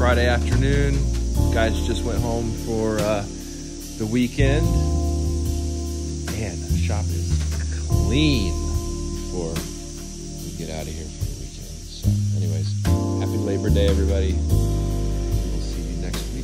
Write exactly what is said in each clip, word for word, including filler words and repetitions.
Friday afternoon. Guys just went home for uh, the weekend. Man, the shop is clean before we get out of here for the weekend. So anyways, happy Labor Day, everybody. We'll see you next week.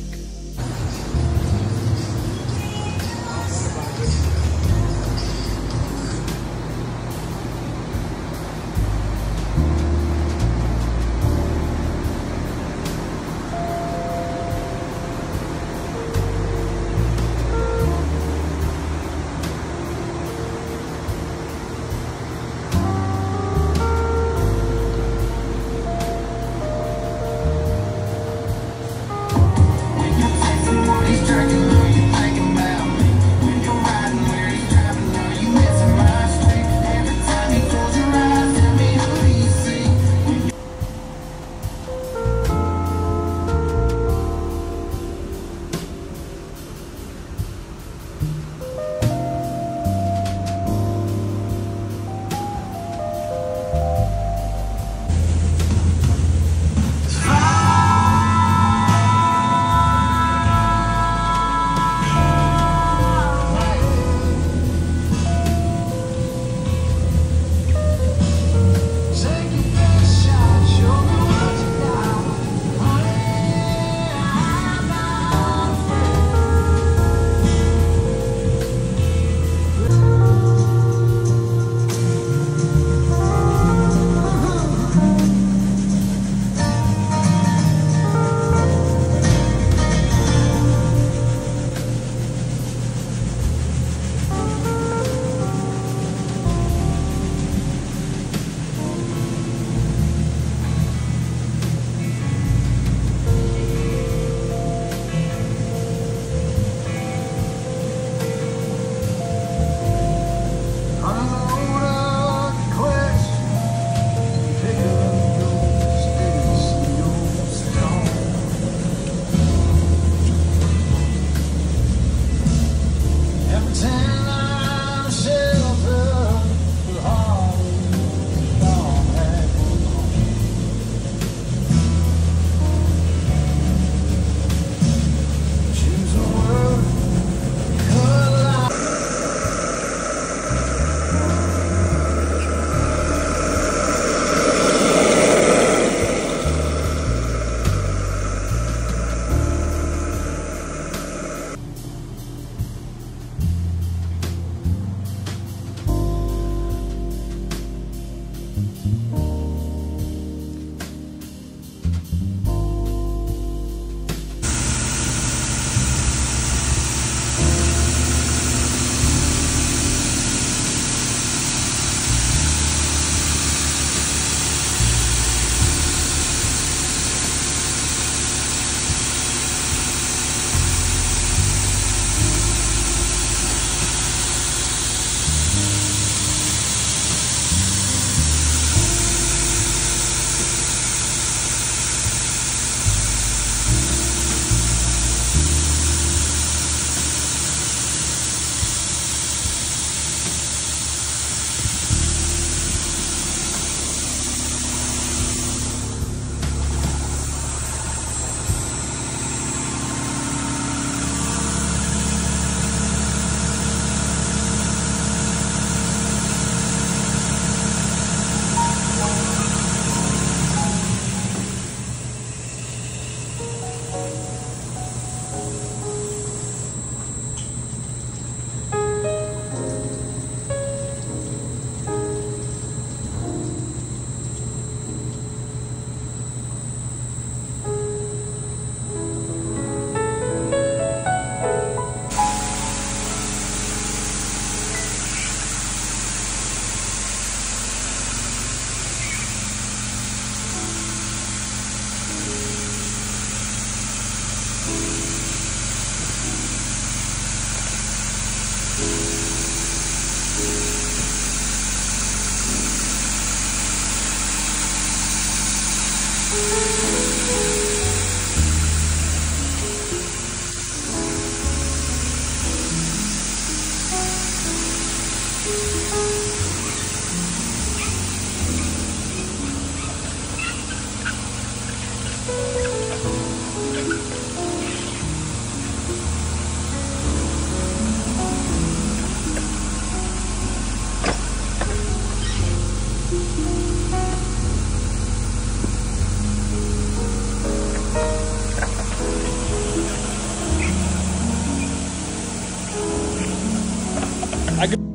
I go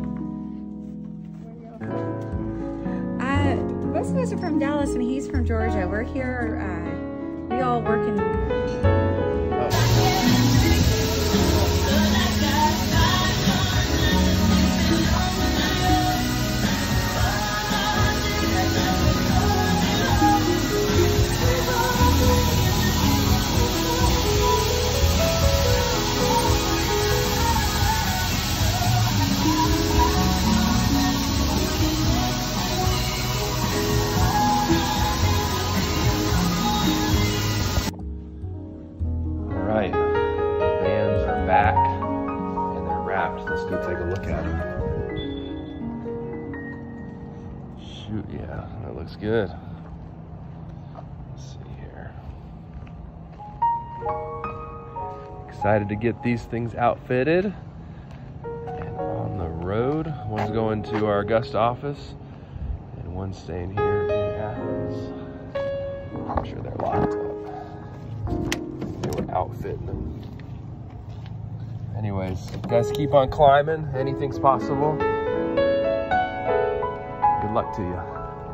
Uh, most of us are from Dallas and he's from Georgia. We're here, uh, we all work in... Right, bands are back and they're wrapped. Let's go take a look at them. Shoot, yeah, that looks good. Let's see here. Excited to get these things outfitted and on the road. One's going to our Augusta office and one's staying here in Athens. I'm sure they're locked up. Outfitting them. Anyways, guys, keep on climbing. Anything's possible. Good luck to you.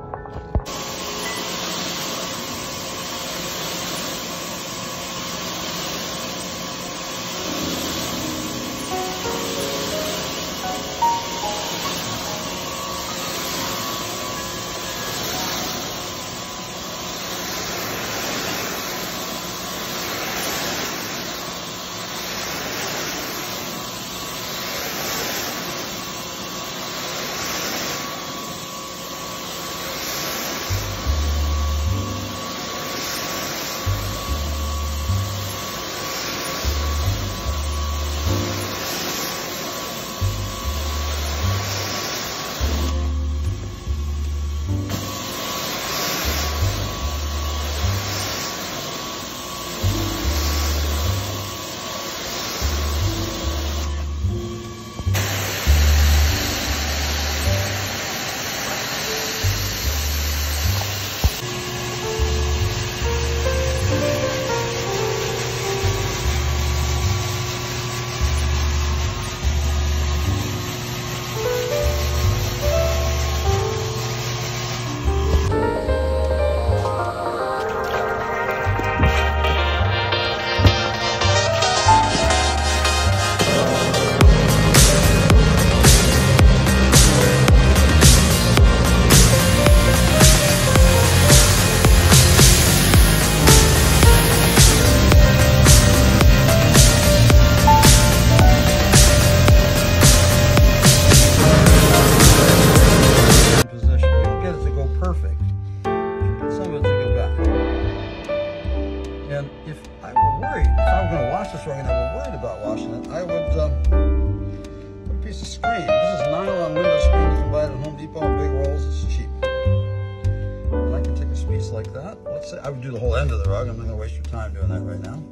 Like that. Let's say I would do the whole end of the rug. I'm not going to waste your time doing that right now.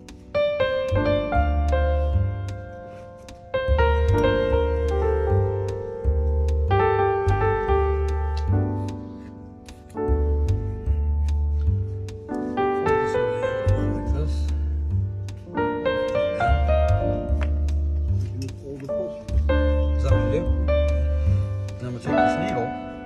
Like this. Is that what you do? And I'm going to take this needle.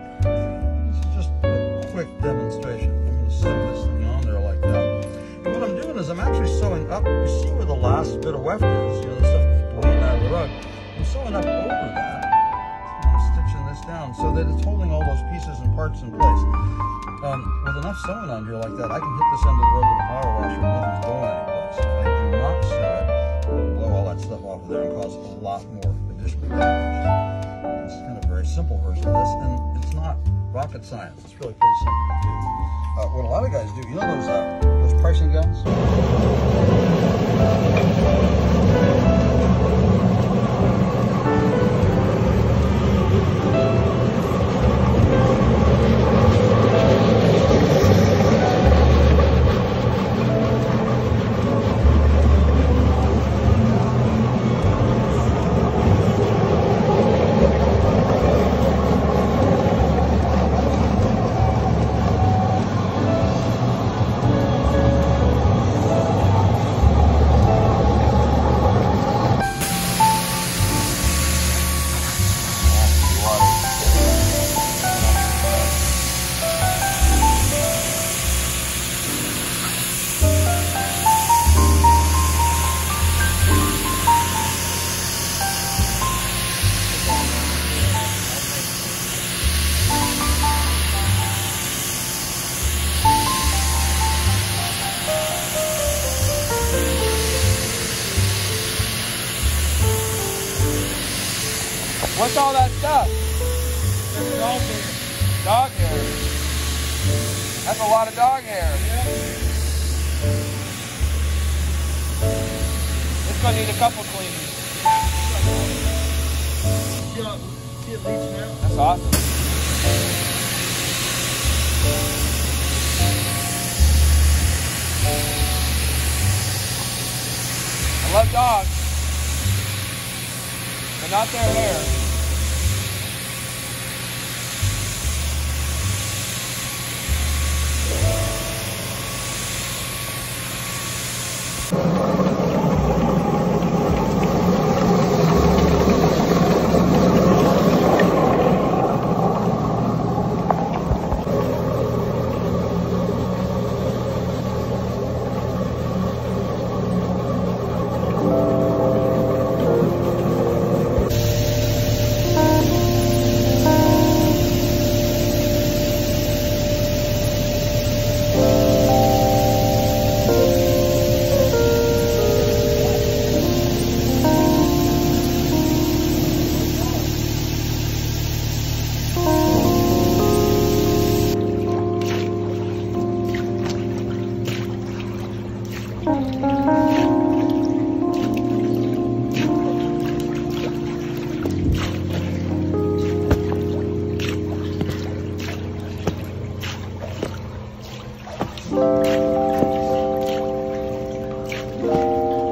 Quick demonstration. I'm going to sew this thing on there like that. And what I'm doing is I'm actually sewing up. You see where the last bit of weft is, you know, the stuff that's bleeding out of the rug. I'm sewing up over that. And I'm stitching this down so that it's holding all those pieces and parts in place. Um, with enough sewing on here like that, I can hit this end of the rug with a power washer and nothing's going anyplace. If I do not sew it, it'll blow all that stuff off of there and cause a lot more additional damage. It's kind of a very simple version of this, and it's not rocket science. It's really pretty simple to do. Uh, what a lot of guys do, you know those uh, those pricing guns? What's all that stuff? Dog hair. Dog hair. That's a lot of dog hair. Yeah. It's gonna need a couple cleanings. Yeah, see it leaching out. That's awesome. I love dogs, but not their hair.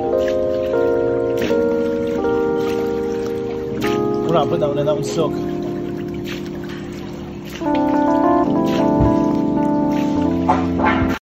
We're not putting that one in, that one's silk.